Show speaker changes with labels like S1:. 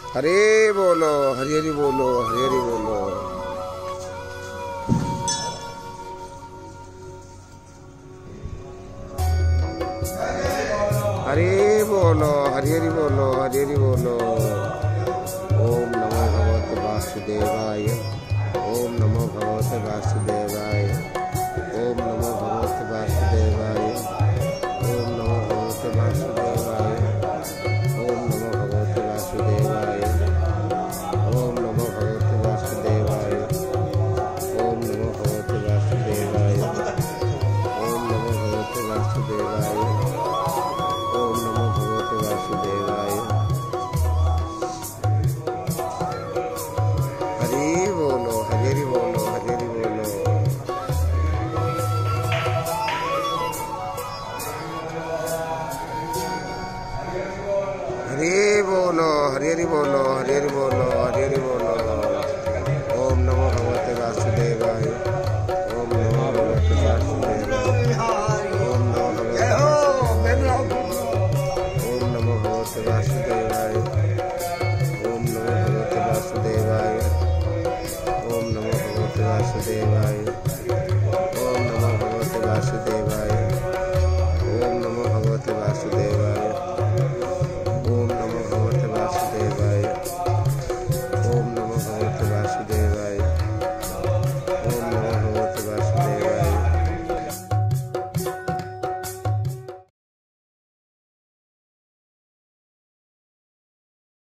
S1: हरे बोलो, हरि हरि बोलो, हरि हरि बोलो। हरे बोलो, हरि हरि बोलो, हरि हरि बोलो। ओम नमो भगवते वासुदेवाय। ओम नमो भगवते वासुदेवाय। ओम नमो भगवते वासुदेवाय। ओम नमो भगवते वासुदेवाय। ओम नमो भगवते वासुदेवाय। ओम नमो भगवते वासुदेवाय। ओम नमो भगवते वासुदेवाय। ओम नमो भगवते वासुदेवाय। ओम नमो भगवते वासुदेवाय। हरि बोलो, हरि बोलो, हरि बोलो। हरि बोलो, हरि बोलो, हरि बोलो।